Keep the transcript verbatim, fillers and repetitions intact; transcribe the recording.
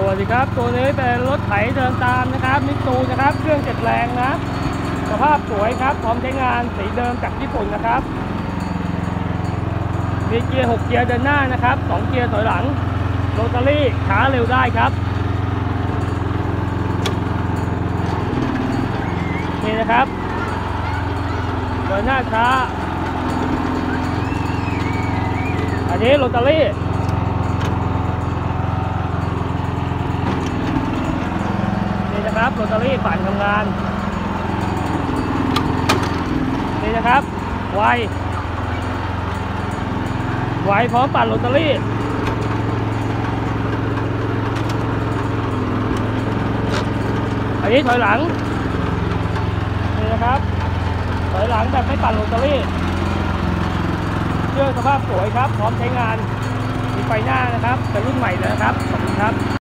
วัสดีครับตัวนี้เป็นรถไถเดินตามนะครับมิตซูนะครับเครื่องเจ็ดแรงนะสภาพสวยครับพร้อมใช้งานสีเดิมจากญี่ปุ่นนะครับมีเกียร์หกเกียร์เดินหน้านะครับสองเกียร์ถอยหลังโรตารี่ช้าเร็วได้ครับนี่นะครับเดินหน้าช้าอันนี้โรตารี่ครับโรตารี่ปั่นทำงานนี่นะครับไวไวพร้อมปั่นโรตารี่อันนี้ถอยหลังนี่นะครับถอยหลังแบบไม่ปั่นโรตารี่เครื่องสภาพสวยครับพร้อมใช้งานมีไฟหน้านะครับเป็นรุ่นใหม่เลยนะครับขอบคุณครับ